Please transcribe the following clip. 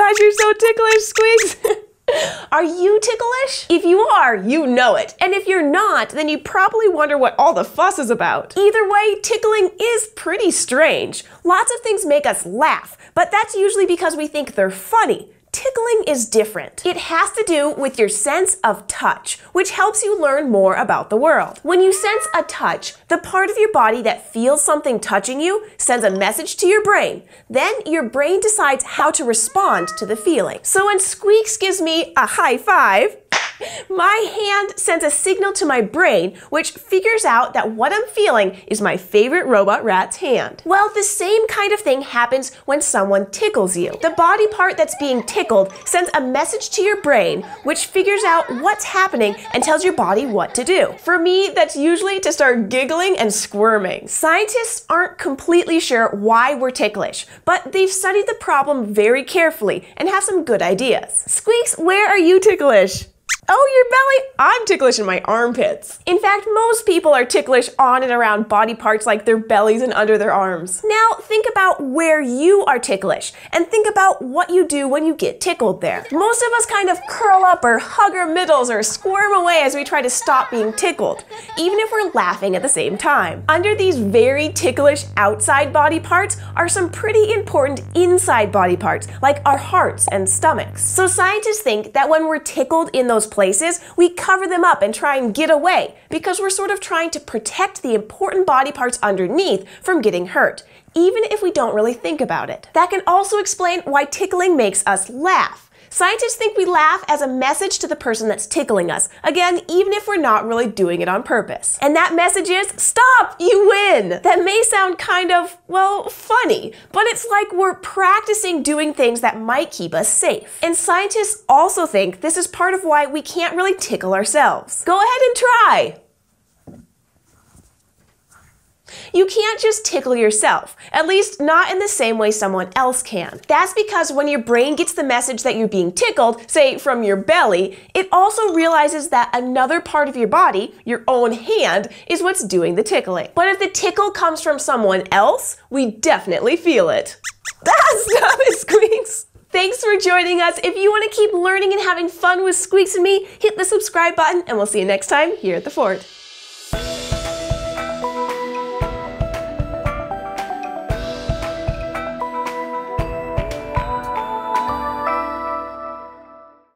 gosh, you're so ticklish, Squeaks. Are you ticklish? If you are, you know it. And if you're not, then you probably wonder what all the fuss is about. Either way, tickling is pretty strange. Lots of things make us laugh, but that's usually because we think they're funny. Tickling is different. It has to do with your sense of touch, which helps you learn more about the world. When you sense a touch, the part of your body that feels something touching you sends a message to your brain. Then your brain decides how to respond to the feeling. So when Squeaks gives me a high five, my hand sends a signal to my brain, which figures out that what I'm feeling is my favorite robot rat's hand. Well, the same kind of thing happens when someone tickles you. The body part that's being tickled sends a message to your brain, which figures out what's happening and tells your body what to do. For me, that's usually to start giggling and squirming. Scientists aren't completely sure why we're ticklish, but they've studied the problem very carefully and have some good ideas. Squeaks, where are you ticklish? Oh, your belly? I'm ticklish in my armpits. In fact, most people are ticklish on and around body parts like their bellies and under their arms. Now, think about where you are ticklish and think about what you do when you get tickled there. Most of us kind of curl up or hug our middles or squirm away as we try to stop being tickled, even if we're laughing at the same time. Under these very ticklish outside body parts are some pretty important inside body parts, like our hearts and stomachs. So scientists think that when we're tickled in those places, we cover them up and try and get away because we're sort of trying to protect the important body parts underneath from getting hurt, even if we don't really think about it. That can also explain why tickling makes us laugh. Scientists think we laugh as a message to the person that's tickling us, again, even if we're not really doing it on purpose. And that message is, stop, you win! That may sound kind of, well, funny, but it's like we're practicing doing things that might keep us safe. And scientists also think this is part of why we can't really tickle ourselves. Go ahead and try! You can't just tickle yourself, at least not in the same way someone else can. That's because when your brain gets the message that you're being tickled, say from your belly, it also realizes that another part of your body, your own hand, is what's doing the tickling. But if the tickle comes from someone else, we definitely feel it. Stop it, Squeaks! Thanks for joining us. If you want to keep learning and having fun with Squeaks and me, hit the subscribe button and we'll see you next time here at the fort.